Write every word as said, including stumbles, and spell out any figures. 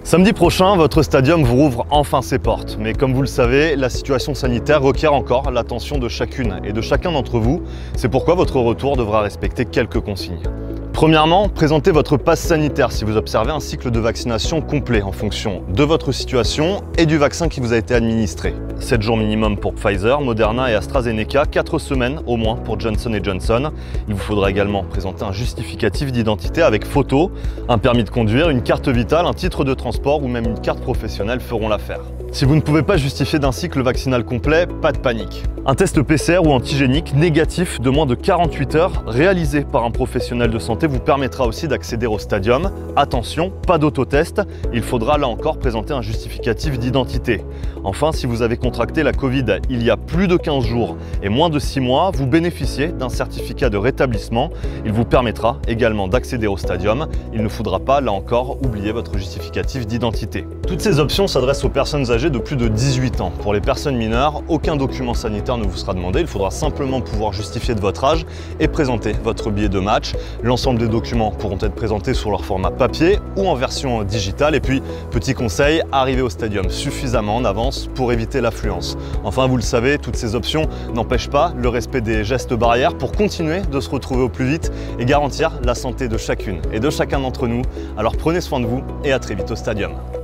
Samedi prochain, votre stadium vous rouvre enfin ses portes. Mais comme vous le savez, la situation sanitaire requiert encore l'attention de chacune et de chacun d'entre vous. C'est pourquoi votre retour devra respecter quelques consignes. Premièrement, présentez votre passe sanitaire si vous observez un cycle de vaccination complet en fonction de votre situation et du vaccin qui vous a été administré. sept jours minimum pour Pfizer, Moderna et AstraZeneca, quatre semaines au moins pour Johnson et Johnson. Il vous faudra également présenter un justificatif d'identité avec photo, un permis de conduire, une carte vitale, un titre de transport ou même une carte professionnelle feront l'affaire. Si vous ne pouvez pas justifier d'un cycle vaccinal complet, pas de panique. Un test P C R ou antigénique négatif de moins de quarante-huit heures réalisé par un professionnel de santé vous permettra aussi d'accéder au stadium. Attention, pas d'autotest, il faudra là encore présenter un justificatif d'identité. Enfin, si vous avez contracté la Covid il y a plus de quinze jours et moins de six mois, vous bénéficiez d'un certificat de rétablissement. Il vous permettra également d'accéder au stadium. Il ne faudra pas, là encore, oublier votre justificatif d'identité. Toutes ces options s'adressent aux personnes âgées de plus de dix-huit ans. Pour les personnes mineures, aucun document sanitaire ne vous sera demandé. Il faudra simplement pouvoir justifier de votre âge et présenter votre billet de match. L'ensemble des documents pourront être présentés sur leur format papier ou en version digitale. Et puis, petit conseil, arrivez au stadium suffisamment en avance pour éviter l'affluence. Enfin, vous le savez, toutes ces options n'empêchent pas le respect des gestes barrières pour continuer de se retrouver au plus vite et garantir la santé de chacune et de chacun d'entre nous. Alors prenez soin de vous et à très vite au stadium.